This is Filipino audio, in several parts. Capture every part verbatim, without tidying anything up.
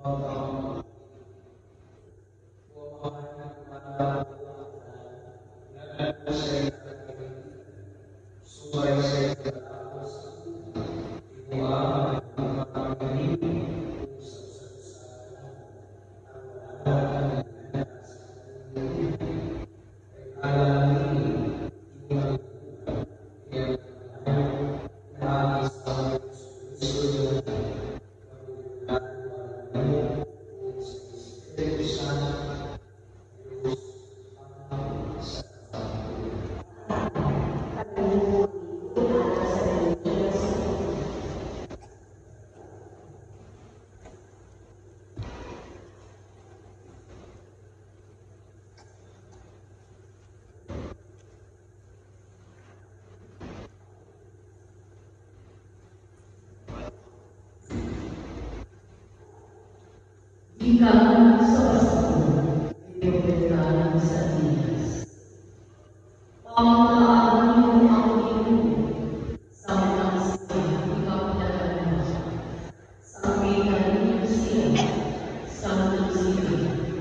Jika sesuatu diperintahkan setias, panggilan aku sama sekali kepada sampai manusia sampai manusia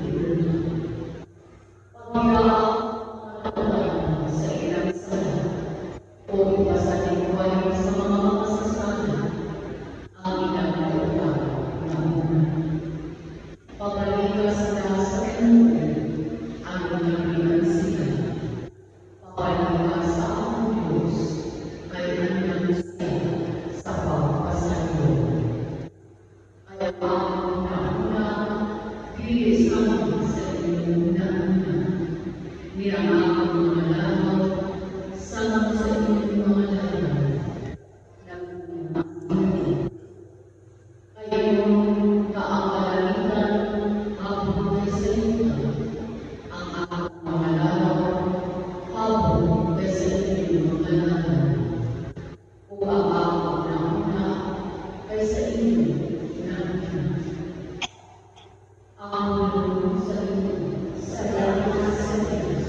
panggilan aku seiring sana, oh bahasa dibuat sama sesama, angin dan berubah, namun pagalitas na sa kanila ang naging sila. Pagalitas sa ang Diyos ay naging sila sa pagpasayo. Kaya ang una, bilis ang sa inyong una, nirangang mga lalaw, sama sa inyong mga lalaw, naging kayo kaangalitan habang kasalita ang aking mga lalaw habang kasalita yung mga lalaw o ang aking nauna ay sa inyo na ang sa inyo sa lahat sa Diyos.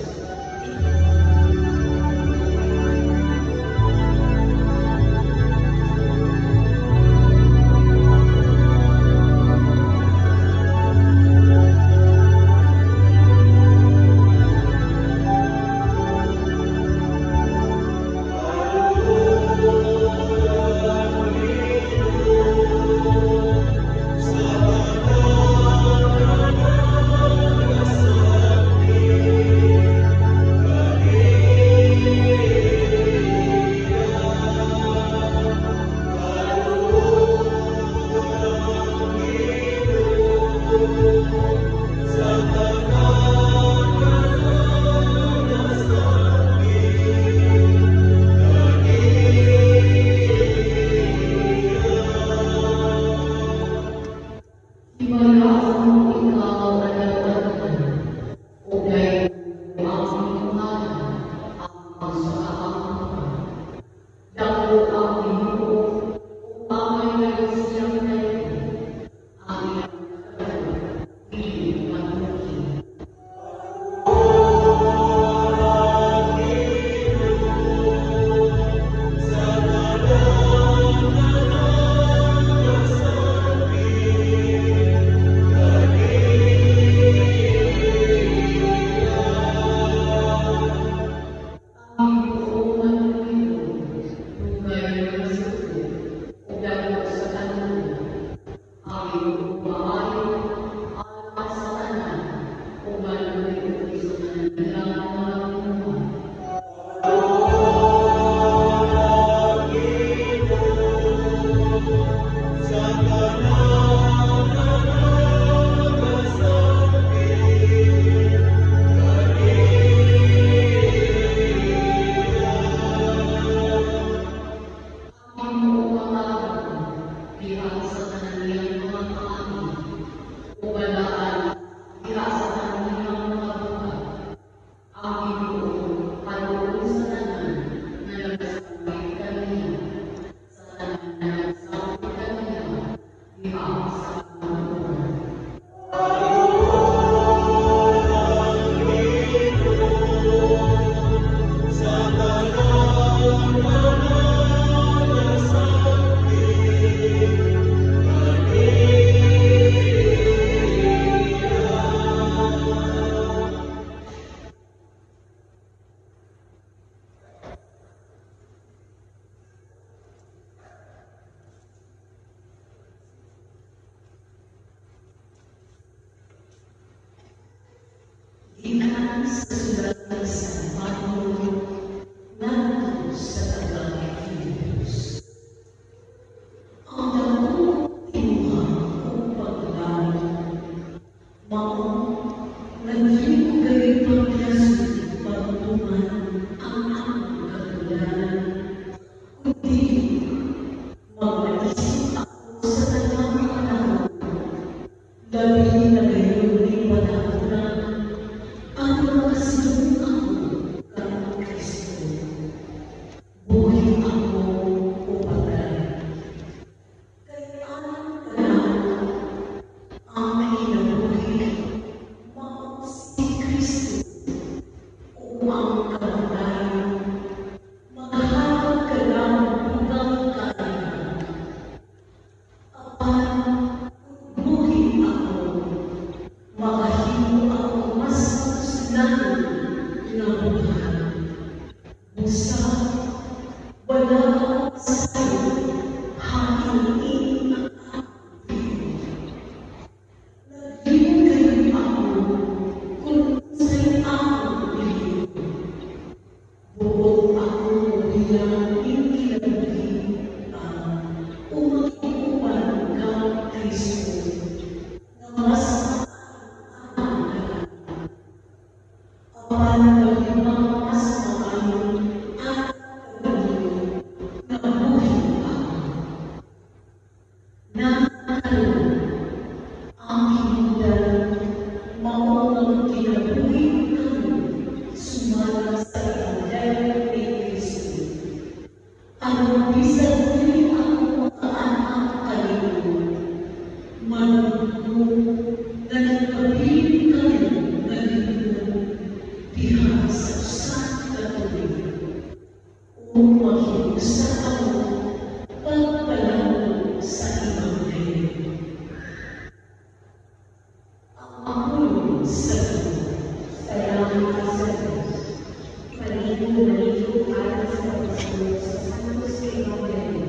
sa sulatan sa Panginoon nandito sa tagang Diyos. Ang dakong inuha o paglalaan, mao nagligay paglasin pagtuman ang among katularan, kundi mag-isip ako sa tagang panahon, labi na gayon ni panahonan, ang makasilong ako kang Kristo. Buhay ako o patay. Kaya panahon ang kinabuhi, mao si Kristo o ang kamatayan, maghahatag ka ng hanggang kaayaan. Apan buhay ako, makahimo ako mas masulan na buhay. Busa, wala ako sa'yo, hainin ang aking nagbibigay ako kung sa'yo ako bilhin. Buong ako bilang hindi nabuhian, umag-iupan kang Kristo, na mas apan naglimang mas maayon at pagaliw na buhay ako. Nakaroon ang hinundan, maunang kinabuhi kami, sumala sa Ebanghelyo ni Kristo. Ang bisan dili ako makaanak kanino, manunod na nagpabiling kami na limunan diha sa usan katuloy, o makiusa ako pagpalawag sa Ebanghelyo. Ang sa salamat sa Diyos. Maligo na ito para sa Diyos sa Santos Ebanghelyo.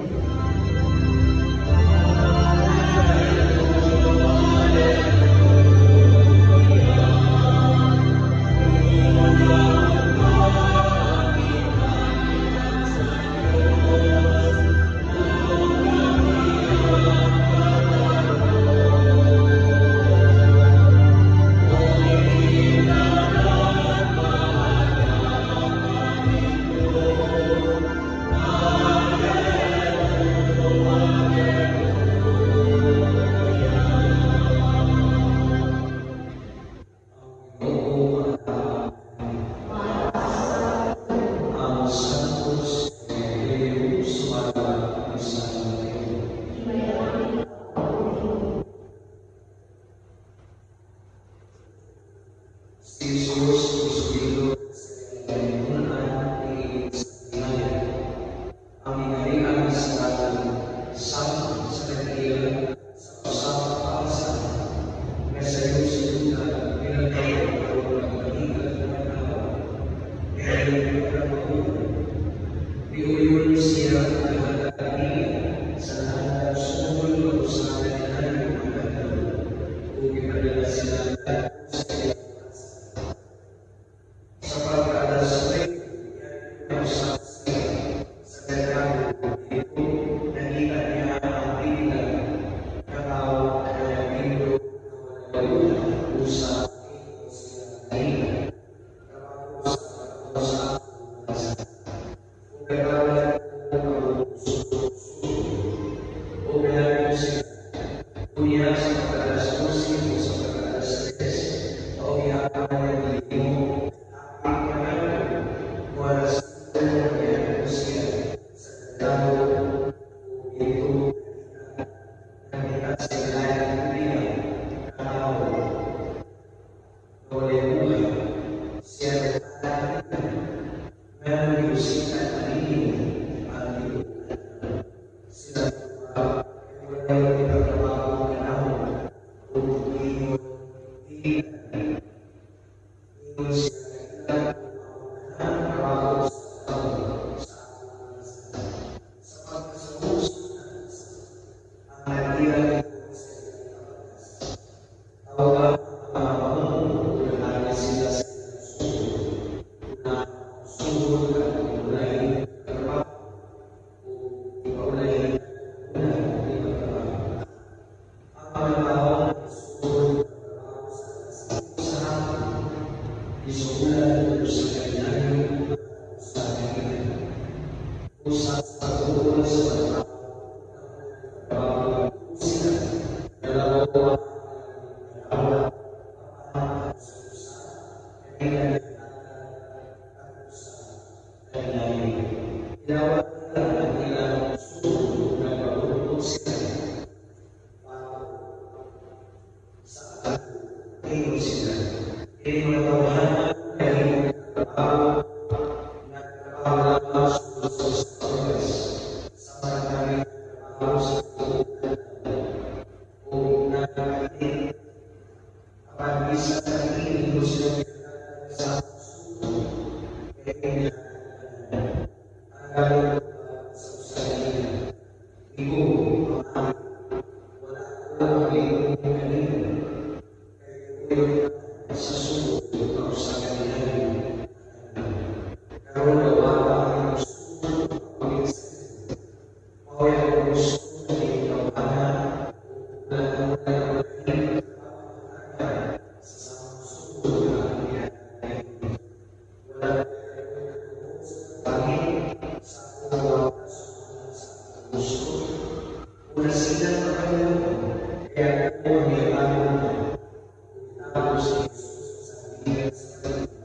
Yang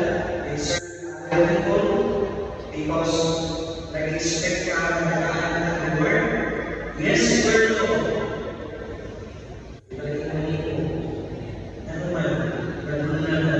with certain other people because nag-expect ka na nag-aaral ng word. Yes, word of ibalik na nito. Ano man, nagunan na.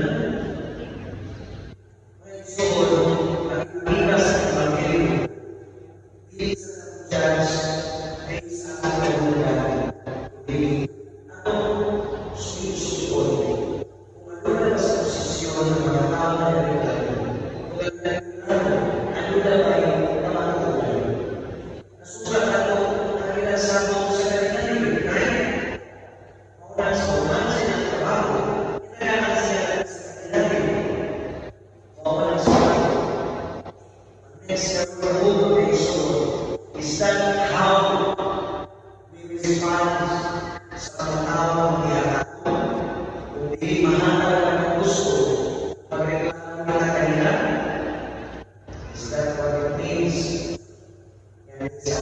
So, pag-ibig sa Evangelyo, hindi sa judge, ay sa kagunan. Ano susunod? Kung ano na sa posisyon ng mga tao na nagagano, kung ano na ba ay namatulay? Nasulat ako ang pinasabot sa kanila, right? Mauna sa uman sa ilang trabaho, inagakan siya sa kanila. Mauna sa uman. Next number one is that how we respond sa mga taong niyakako kung di mahanap ang gusto pagreklamo kita kanila. Is that what it means? Yan sa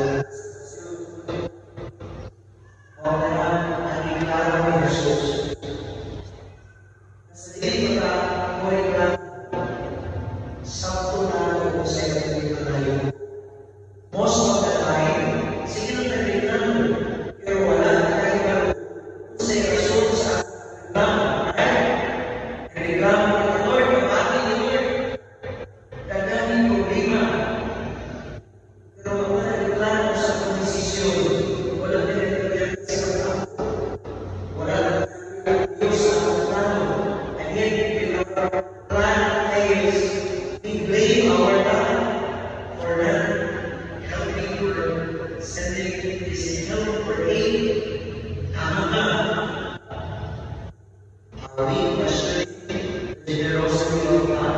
o na ang iklaro ni Jesus. Nasa dito na mo reklamo sakto na ako sa iyo dito na yun. Most of the time, sige lang nagreklamo pero wala na kayo sa rason sa reklamo. Reklamo ng Lord, pamati ni Lord. Dadaming problema. Pero wala reklamo sa kondisisyon. Wala pinagpapalala sa reklamo. Wala pinagpapalala sa reklamo. And yet, our plan fails. We blame our God for not helping or sending this help or aid. Tama ba? Are we questioning the generosity of God?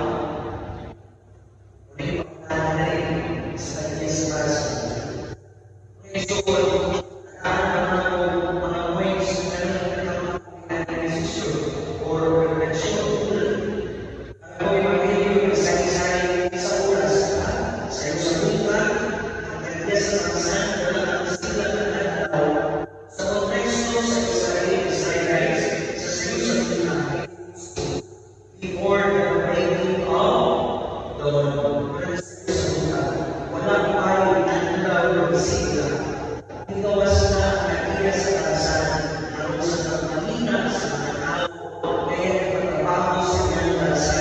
May pagkakaroon sa kanya sa basa. Okay, so, nakakarap na mga ways na nagkakaroon or prevention. Ako ay mag-ibig sa isay sa oras sa iyo sa buka ang kanya sa bansa wala ang sila na nagdaw sa konteksto sa Israel Israelites sa sayo sa buka before the breaking of dawn. Wala sa iyo sa buka wala tayo nandaw ng sigla. Ikaw was na nakiya sa kalasan ang sa pagkamina sa mga tao kaya nagpatrabaho sa kanyang kalasan.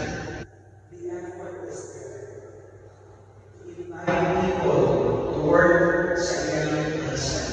Invite people to work sa kanyang kalasan.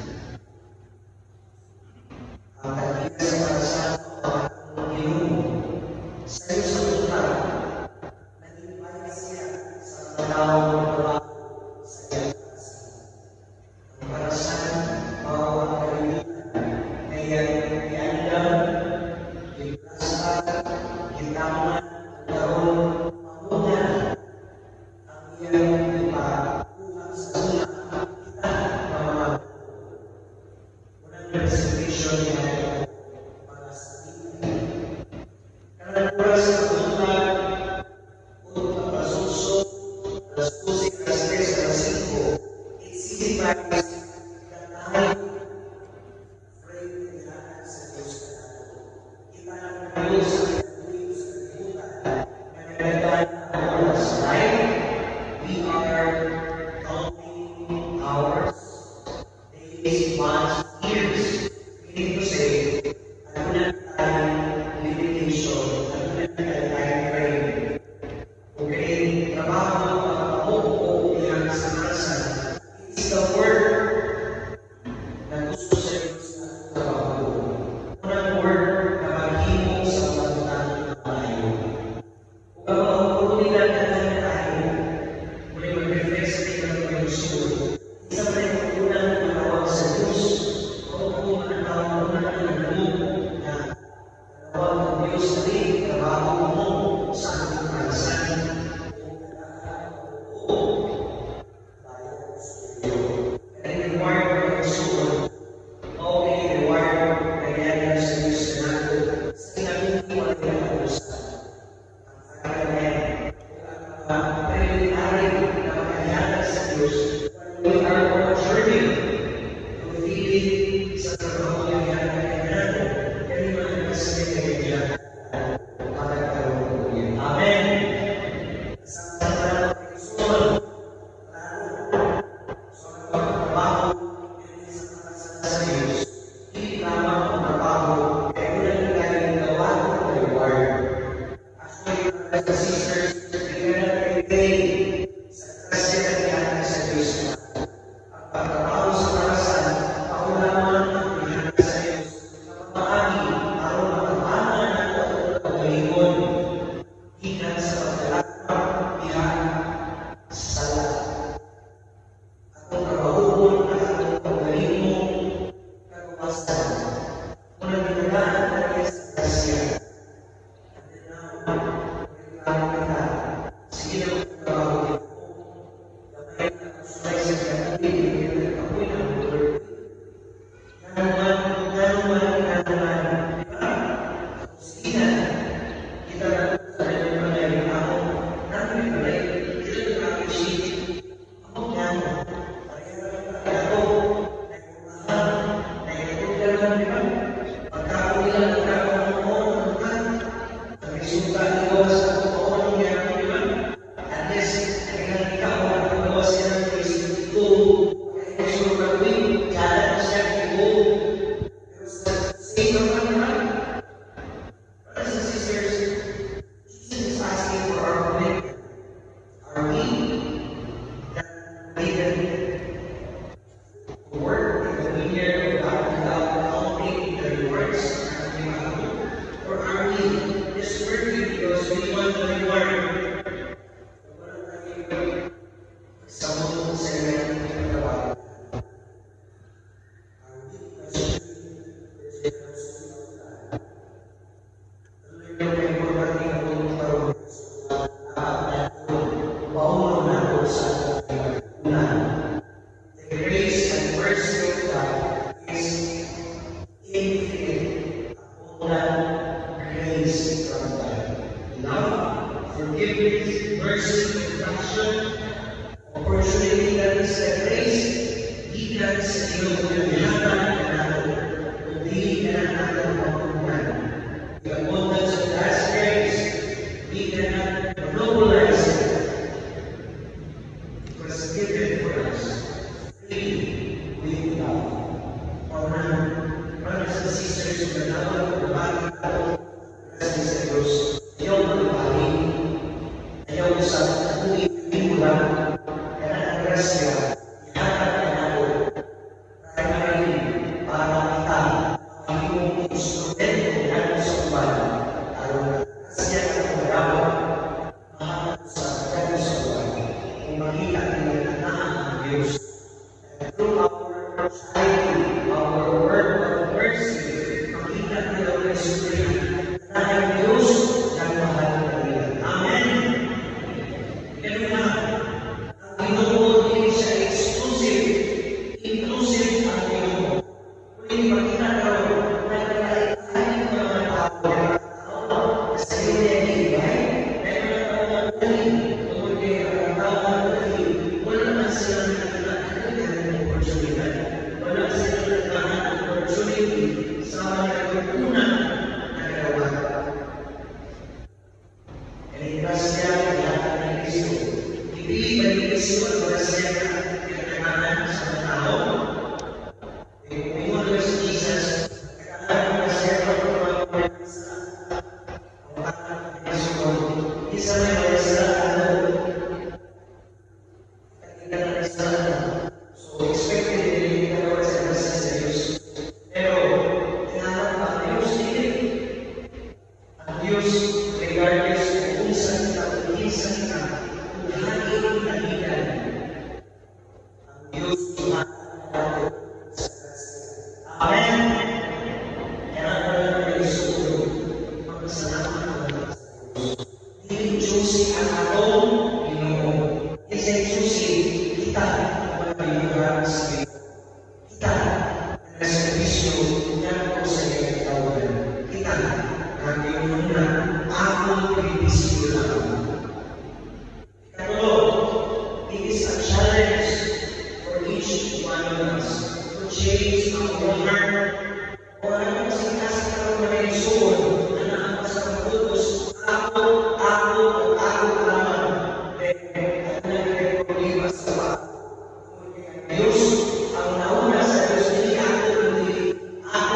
Ang kanyang sa kalasan ang Ginoo. Sa iyo sa lupa, nag-invite siya sa mga taong magtrabaho sa kanyang kalasan. Ang kalasan, mao ang kalimitan, kaya iandam, iplasan, itaman, karoon, mamunan, ang iyang ipakuha sa una kita na mga unang reservation niya para sa tingin. Karena oras sa pagbuntag o pagpasuso, alas dose, alas tres, alas cinco, it signifies that time frame na nilakan sa Diyos na nato. Kita ng Diyos sa kanyang sa kalibutan na nagdadaan ang oras, right? We are counting hours, days, months, years. Meaning to say, ano na tayong limitation, ano na tayong time frame. Okay, trabaho, pagkakapo, o ilang sa kalasan. It's the work na gusto sa Diyos na trabaho. Unang work na maghimo sa pagkakang ng tayo. Kung ang mga brothers and sisters, bigyan natin everyday sa grasya na niyahan sa Diyos na. Ang pagtrabaho sa karasan, ako lamang ang binahan sa Diyos na pagpaagi, araw na pagpahan na ako at pagkalingon. Ikan sa pagkalakang bihan sa lahat. Atong trabahoon at atong pagkalingon kagumasan. Muna ginagahan natin sa grasya.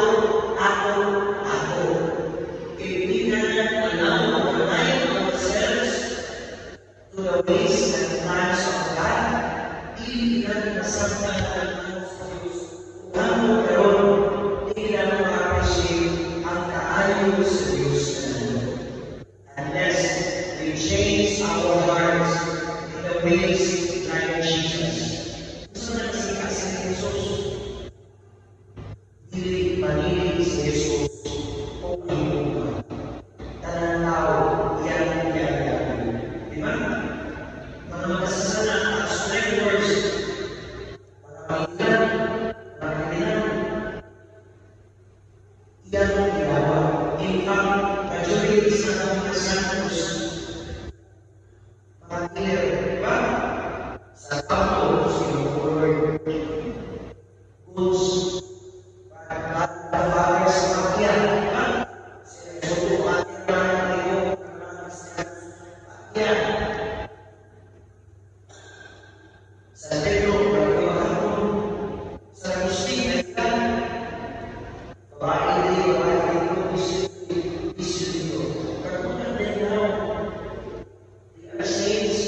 Kaibigan, alam, kamay, ang ways and plans of God, hindi natin masagdan ang ano sa Diyos. Unang pero, hindi natin ma-appreciate ang kaayo sa Diyos na unless we change our hearts in the ways like Jesus. Gusto na kasi kasi ni Jesus. Hindi panilig si Jesus o panilig. Tanang tao, yan ang gagawin. Di ba? Mga makasasana, as laborers, mga ilan, mga ilan, yan ang ginawa. In fact, majority sa mga santos, mga clear, di ba? Sa pangko, sinukulor, goods, para the father sa kapya, di ba? Sinukulor, sa Pedro, Pagkawahan, sa Agustin, na ilan, babae din, babae din, isu dito. Karpunan din now, they are saints.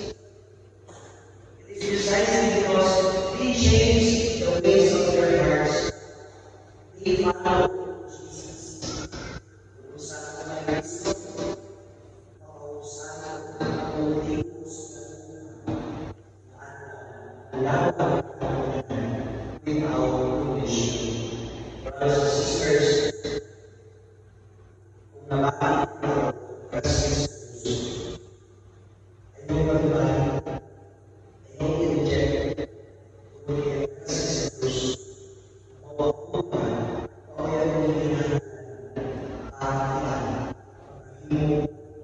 It is precisely because they changed the ways of their hearts. They followed Jesus. Urusan ko na Kristo, maurusan ko na Diyos na without condition. Brothers and sisters, kung nabalik ko kasi sa Diyos, ayaw magbalik, ayaw i-reject, kung kasi sa Diyos, mawakupan, o ayaw nilihan, kakitan, pag-ahimo,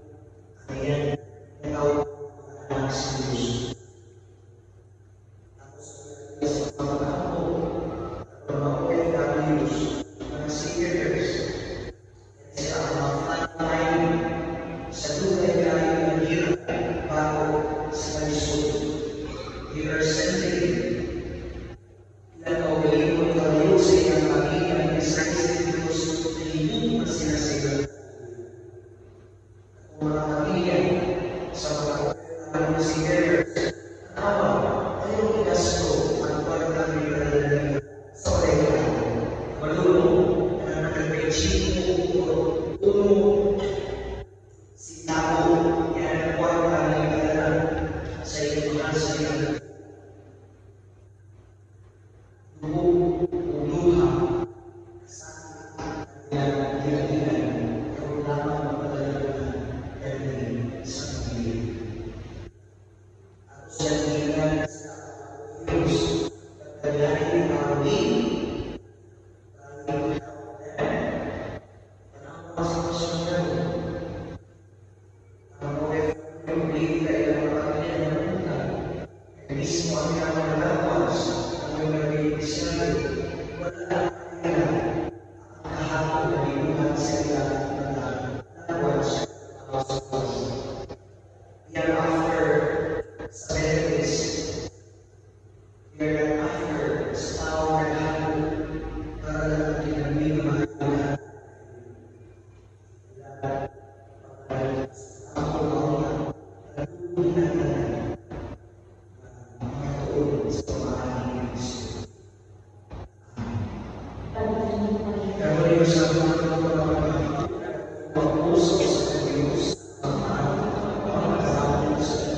ayan, ikaw, anak sa Diyos. Sa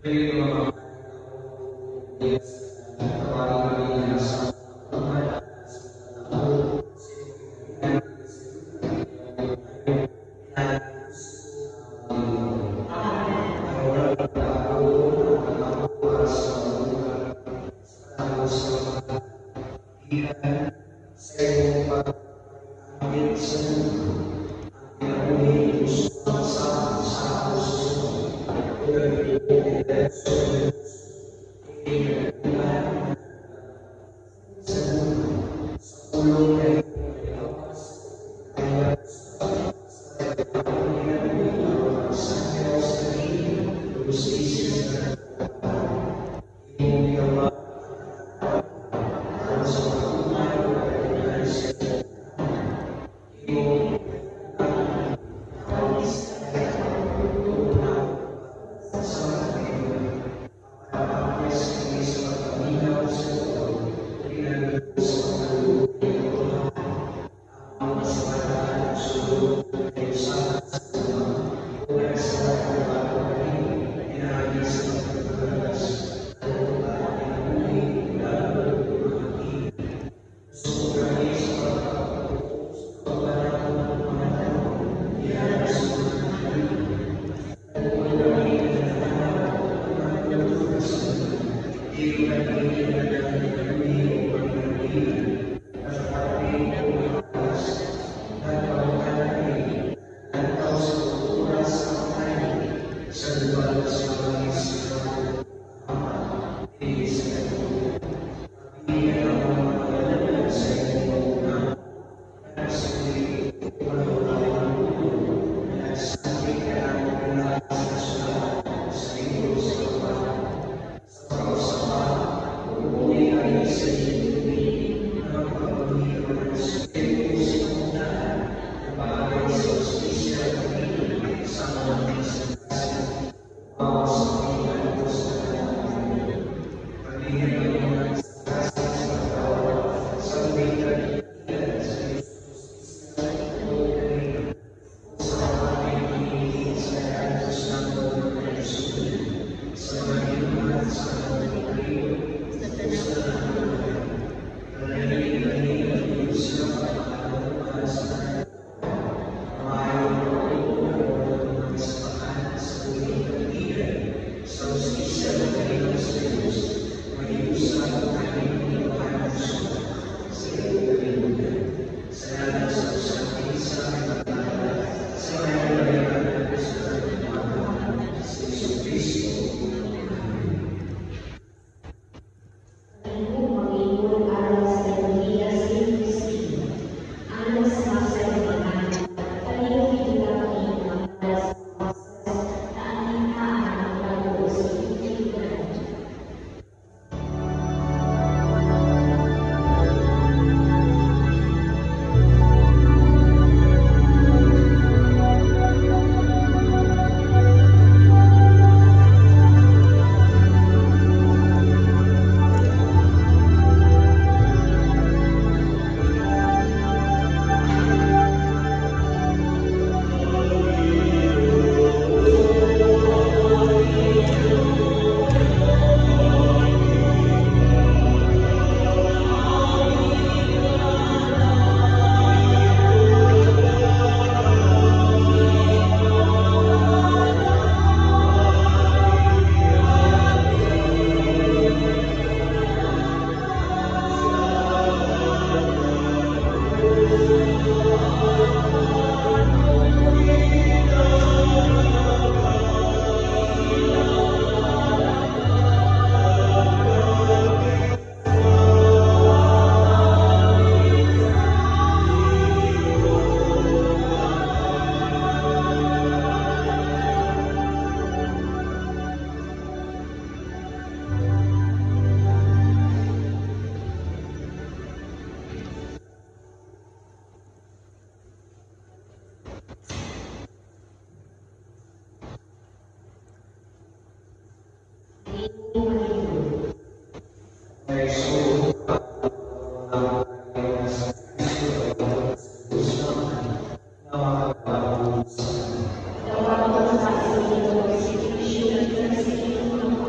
The one who has been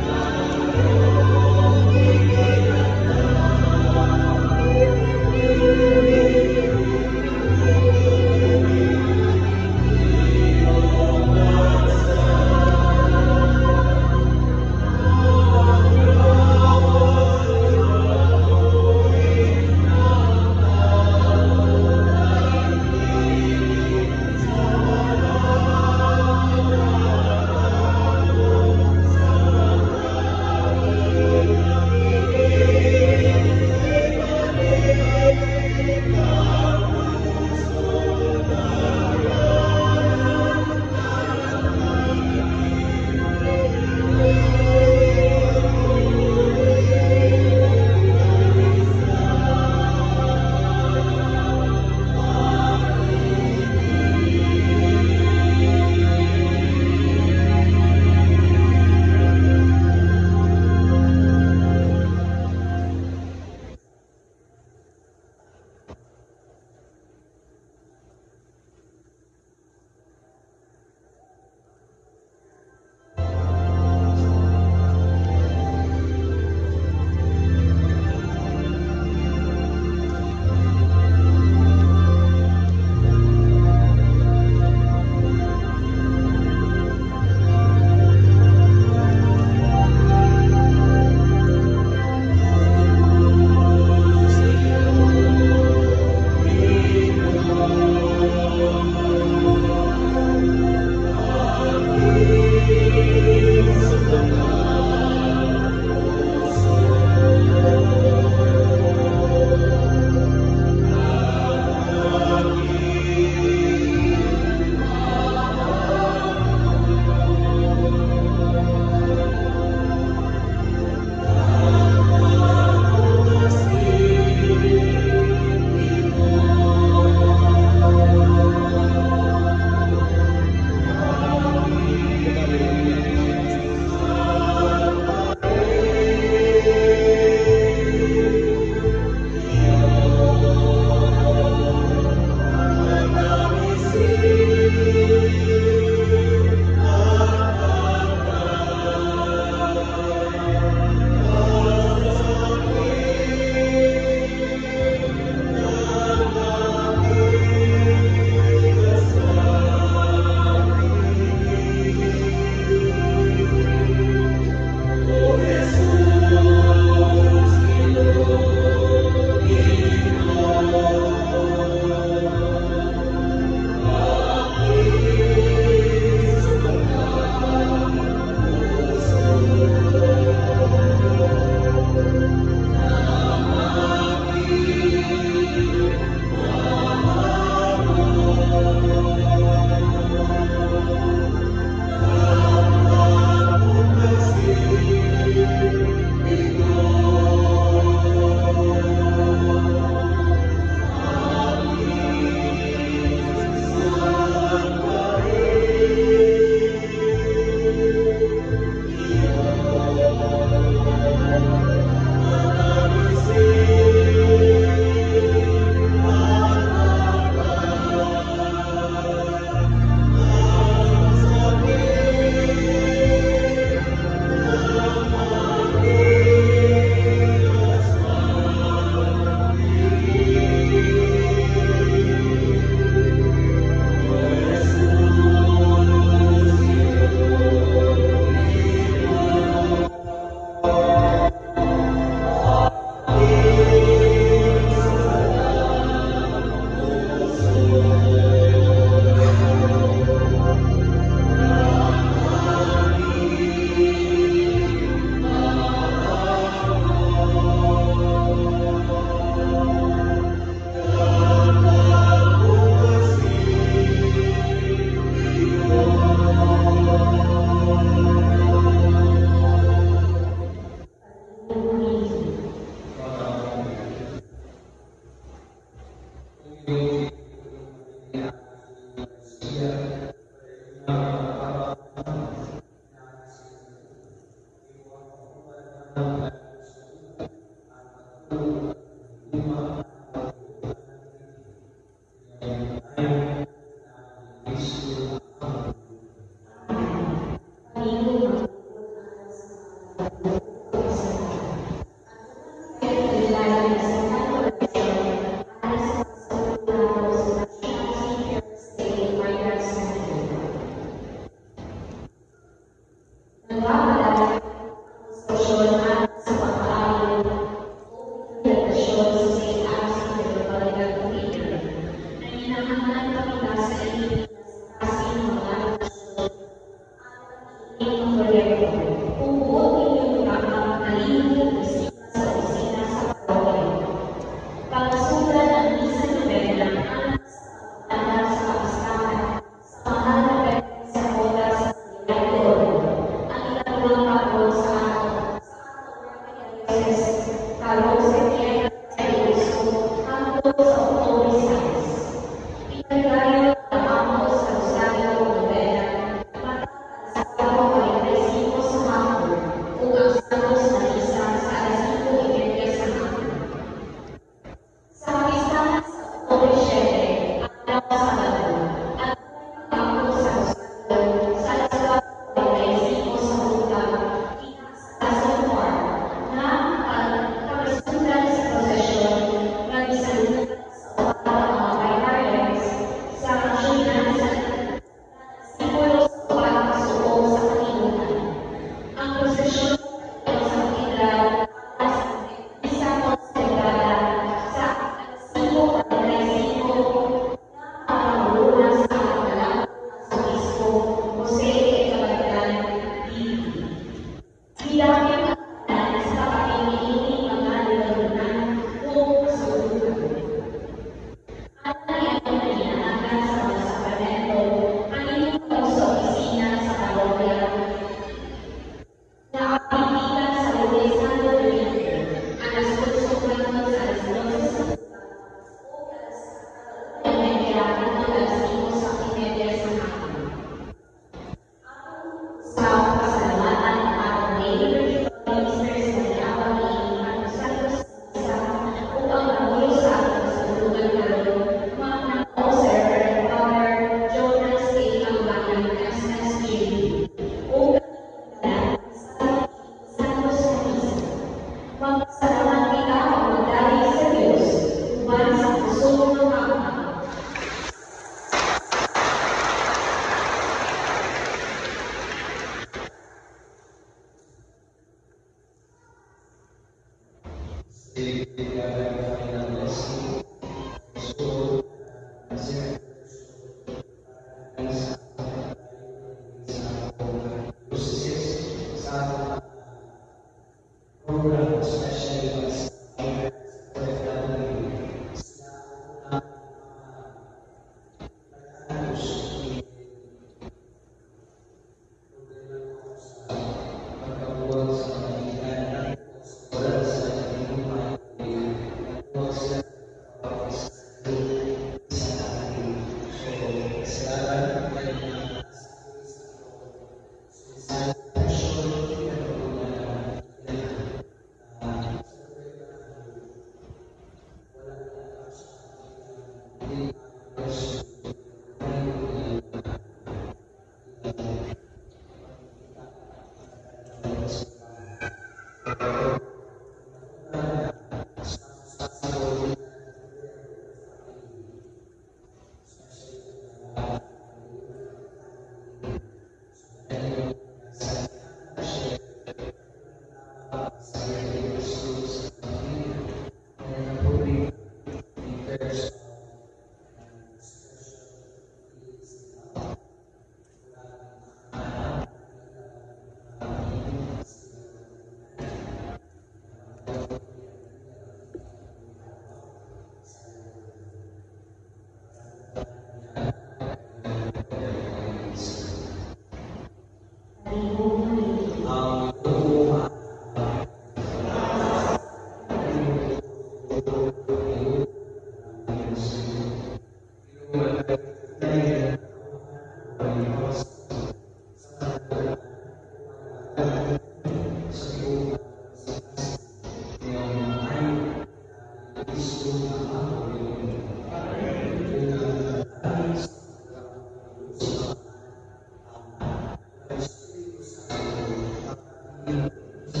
Thank you.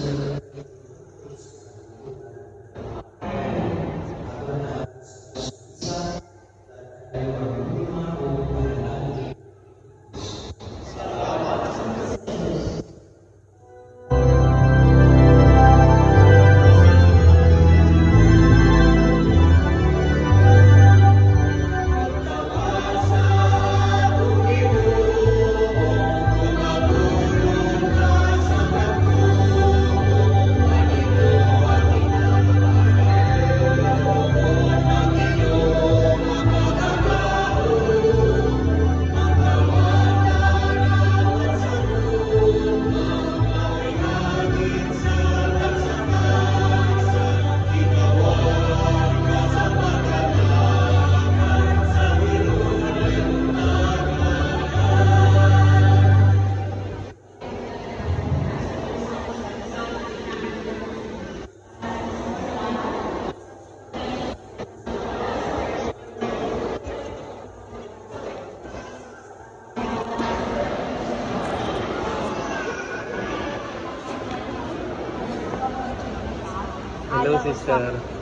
Hello, sister.